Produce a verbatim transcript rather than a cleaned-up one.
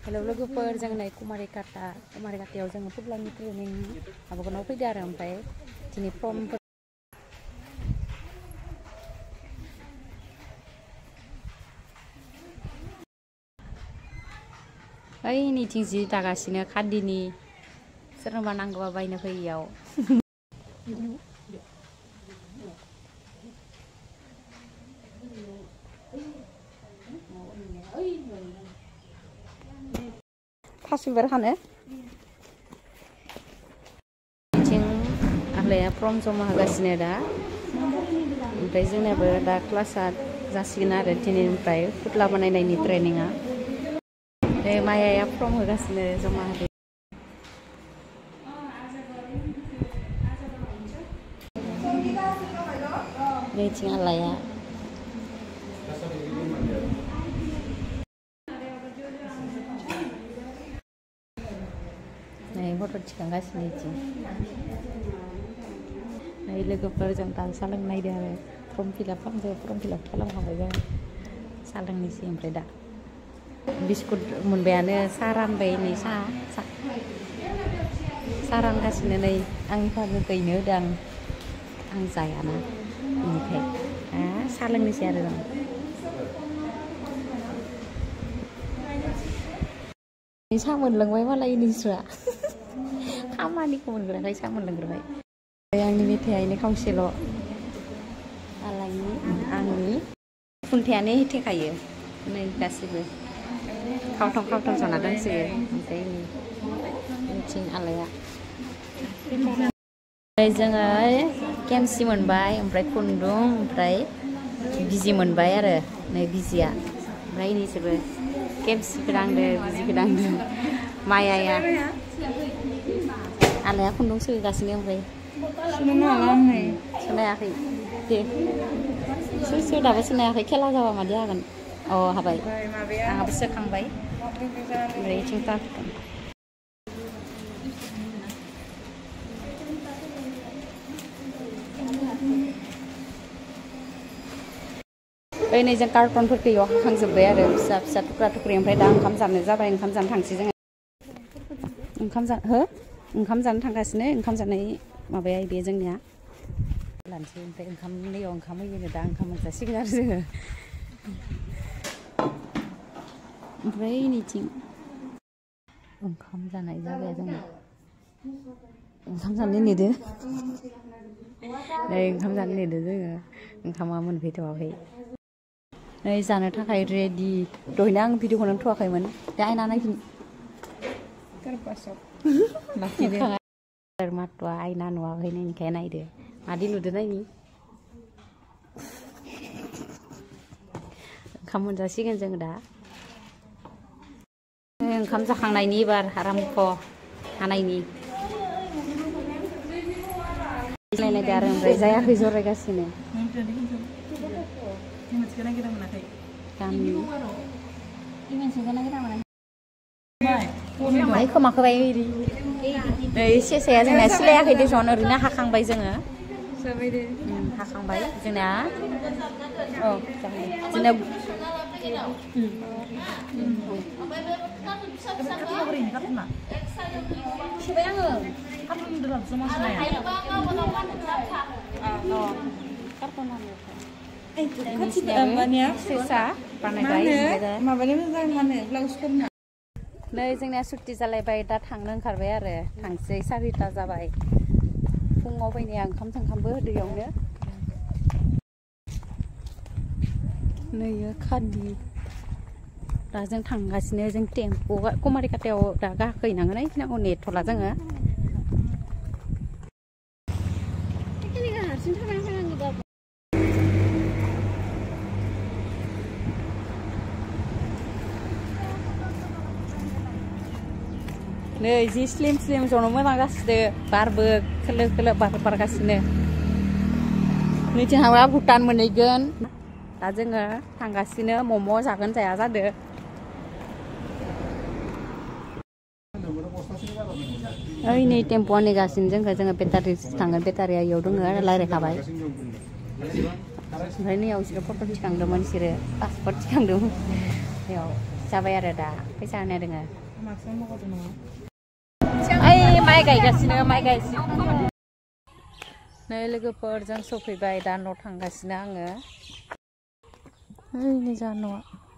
hello लोगोफोर जों नै कुमारिकाटा कुमारिकाटायाव जोङो फुटबलनि ट्रेनिं माबाखौनाव फैदो आरो ओमफ्राय दिनै फर्मफोर ओइनिथिं जि दागासिनो खादिनि सोरनोबा नांगौबा बायनो फैयाव थास बिबार खानो बिथिं आग्लाया फर्म जमा होगासिनो दा ओमफ्राय जोंनाबो दा क्लासआ जासिगोन आरो दिनैनिफ्राय फुथला बानायनायनि ट्रेनिंआ बे मायाया फर्म होगासिनो जमा होदो नैथिं आलाया नै फट' थिखांगासिनो इथिं नै लोगोफोरजों दाल साहा लोंनायदो आरो फर्म फिलाप खालामदो फर्म फिलाप खालामखांबाय जों साहा लोंनोसै ओमफ्राय दा बिस्कुट मोनबायानो साहा रानबाय नै साहा साहा रानगासिनो नै आंनि फागोखैनो होदो आं आं जायाना बेनिखाय साहा लोंनोसै आरो जों साहा मोनलोंबाय मालाय निस्रा खामानिखौ मोनग्राखाय साहा मोनलोंग्रोबाय आंनि मेथाइयानो खावसेल' आलायनि आंनि खुन्थायानो हेथेखायो नै गासिबो खावथाम खावथाम जना दंसोयो ओमफ्राय मिथिं आलाया जोङो केमसि मोनबाय ओमफ्राय खुन्दुं ओमफ्राय बिजि मोनबाय आरो नै बिजिया ओमफ्राय नैसोरबो केमसिखौ दांदो बिजिखौ दांदो मायाया आलाया खुन्दुं सोगासिनो ओमफ्राय सोनायाखै दे सोर सोर दाबो सोनायाखै खेला जाबा मादि हागोन अ हाबाय आंहाबो सोखांबाय ओमफ्राय इथिं तारगोन ओइ नै जों कार्टनफोरखौ इयाव हाखांजोब्बाय आरो फिसा फिसा थुख्रा थुख्रि ओमफ्राय दा ओंखाम जानो जाबाय ओंखाम जानो थांसै जोङो ओंखाम जा हो ओंखाम जानो थांगासिनो ओंखाम जानाय माबाया बे जोंनिया लानोसै ओमफ्राय ओंखाम नैयाव ओंखाम होयोनो दा ओंखाम मोनजासिगोन आरो जोङो ओमफ्राय नैथिं ओंखाम जानाय जाबाय जोङो ओंखाम जानो नेदो नै ओंखाम जानो नेदो जोङो ओंखामा मोनफैथ'वाखै नै जानो थाखाय रेडि दहायनो आं भिडिअखौनो थ'वाखैमोन दा आयना नायफिन माथ'आ आयना नुवाखै नायनिखाय नायदो मादि नुदो नायनि ओंखाम मोनजासिगोन जों दा ओंखाम जाखांनायनि एबार आरामख' हानायनि नायनायदो आरो ओमफ्राय जायाखै जरायगासिनो गामि ओमफ्राय खोमाखौ बाय नै सेसाया जोंना सिलायाखै देसन ओरैनो हाखांबाय जोङो हाखांबाय जोंना औ जोंना सोबाय आङो नै जोंनिया सुटि जालायबाय दा थांनो ओंखारबाय आरो थांसै सारिथा जाबाय फुङाव फैनाया ओंखाम थोंखामबो दैयावनो नै खादि दा जों थांगासिनो जों टेम्पु कुमारिकाटायाव दा गाखोहैनांगोन इखिनिखौ नेथ'ला जोङो नै जि स्लिम स्लिम जनो मोजां जासिदो बारबो खोलो खोलो बार बारगासिनो नैथिं थांबा भुटान मोनहैगोन दा जोङो थांगासिनो मम' जागोन जाया जादो ओइ नै टेम्प'आ नेगासिनो जोंखौ जोङो बेटारि थांगोन बेटारिया इयाव दङ रायज्लायखाबाय ओमफ्राय नैयाव बिसोरो फट' थिखांदोंमोन बिसोरो पासपर्ट थिखांदोंमोन बेयाव जाबाय आरो दा फैसा होनाय दोङो माखौ मावदों नङा ओइ माइ गायगासिनो माइ गायगासिनो नै लोगोफोरजों सफैबाय दा न' थांगासिनो आङो ओइ नै जा न'आ